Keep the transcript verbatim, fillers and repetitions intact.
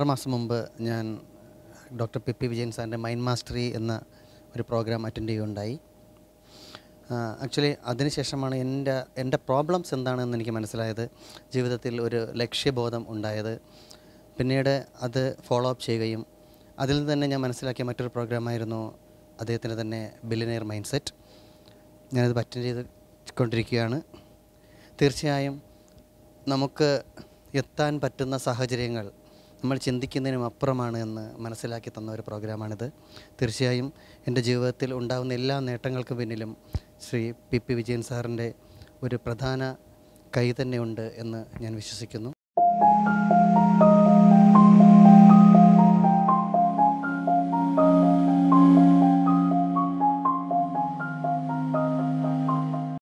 ആറ് മാസം മുമ്പ് ഞാൻ ഡോക്ടർ പി പി വിജയൻ സാറിൻ്റെ മൈൻഡ് മാസ്റ്ററി എന്ന ഒരു പ്രോഗ്രാം അറ്റൻഡ് ചെയ്യുകയുണ്ടായി. ആക്ച്വലി അതിനുശേഷമാണ് എൻ്റെ എൻ്റെ പ്രോബ്ലംസ് എന്താണെന്ന് എനിക്ക് മനസ്സിലായത്, ജീവിതത്തിൽ ഒരു ലക്ഷ്യബോധം ഉണ്ടായത്. പിന്നീട് അത് ഫോളോ അപ്പ് ചെയ്യുകയും അതിൽ നിന്ന് തന്നെ ഞാൻ മനസ്സിലാക്കിയ മറ്റൊരു പ്രോഗ്രാമായിരുന്നു അദ്ദേഹത്തിൻ്റെ തന്നെ ബില്യനെയർ മൈൻഡ് സെറ്റ്. ഞാനത് അറ്റൻഡ് ചെയ്ത് കൊണ്ടിരിക്കുകയാണ്. തീർച്ചയായും നമുക്ക് എത്താൻ പറ്റുന്ന സാഹചര്യങ്ങൾ നമ്മൾ ചിന്തിക്കുന്നതിനും അപ്പുറമാണ് എന്ന് മനസ്സിലാക്കി തന്ന ഒരു പ്രോഗ്രാമാണിത്. തീർച്ചയായും എൻ്റെ ജീവിതത്തിൽ ഉണ്ടാകുന്ന എല്ലാ നേട്ടങ്ങൾക്കും പിന്നിലും ശ്രീ പി പി വിജയൻ സാറിൻ്റെ ഒരു പ്രധാന കൈ തന്നെയുണ്ട് എന്ന് ഞാൻ വിശ്വസിക്കുന്നു.